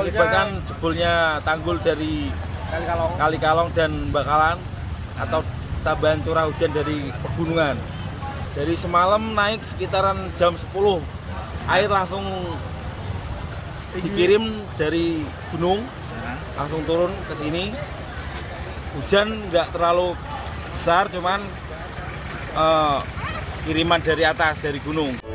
mengakibatkan jebolnya tanggul dari Kali Kalong dan Bakalan atau tambahan curah hujan dari pegunungan. Dari semalam naik sekitaran jam 10, air langsung dikirim dari gunung, langsung turun ke sini. Hujan nggak terlalu besar, cuman kiriman dari atas, dari gunung.